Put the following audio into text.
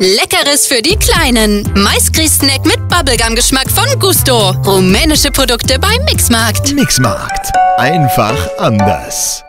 Leckeres für die Kleinen. Maisgrieß-Snack mit Bubblegum-Geschmack von Gusto. Rumänische Produkte beim Mixmarkt. Mixmarkt. Einfach anders.